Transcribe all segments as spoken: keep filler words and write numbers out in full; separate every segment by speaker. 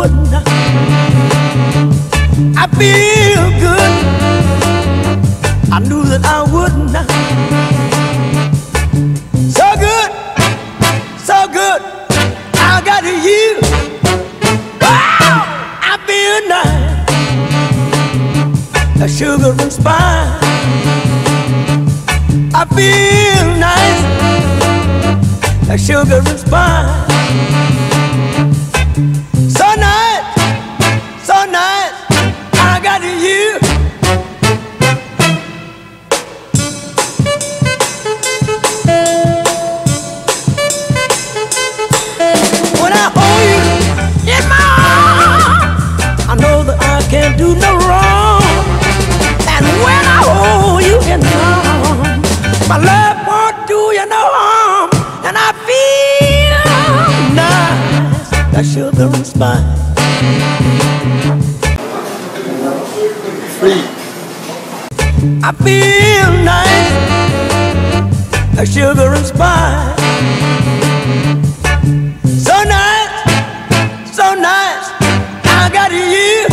Speaker 1: wouldn't. I feel good. I knew that I wouldn't. So good, so good. I got you. Wow, I feel nice. A sugar and spice. I feel nice. A sugar and spice. So nice, so nice. I got you. When I hold you in my arms, I know that I can't do no wrong. And when I hold you in my arms, my love won't do you no harm. And I feel nice, like sugar and spice.
Speaker 2: Free.
Speaker 1: I feel nice, like sugar and spice. So nice, so nice, I got you.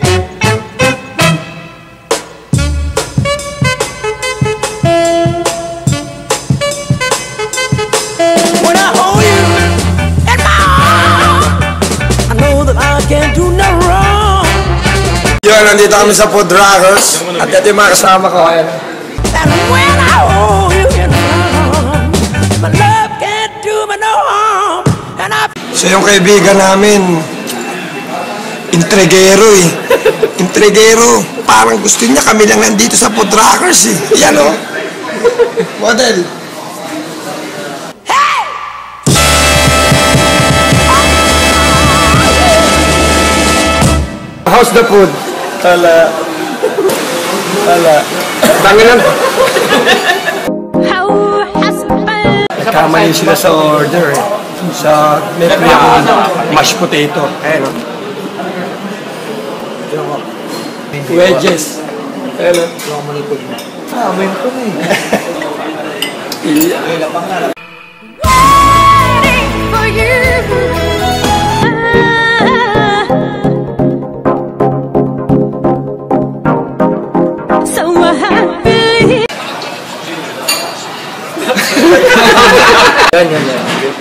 Speaker 1: When I hold you in my arms, I know that I can't do no wrong.
Speaker 2: Yun, nandito kami sa Food Rockers. At ito yung mga kasama ko. Ayan.
Speaker 1: And when I hold you in my arms, my love can't do me no harm. And I
Speaker 2: So yung kaibigan namin, intrigero eh. Intrigero. Parang gusto niya kami lang nandito sa Food Rockers eh. Yan o. Model. How's the food? Wala. Wala. Tanginan. Nagkamali sila sa order eh. Sa may priyong mashed potato. Ayan o. Wedges. Ayan o. Ah, may ito na eh.
Speaker 3: Waiting for you. So happy.
Speaker 2: Yan, yan, yan.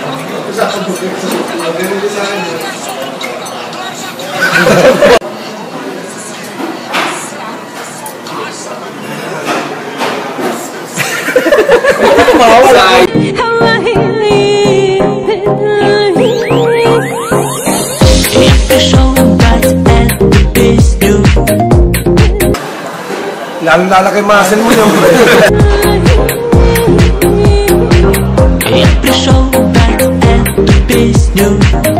Speaker 2: Lalong lalaki muscle mo yung
Speaker 4: Every show back at the base new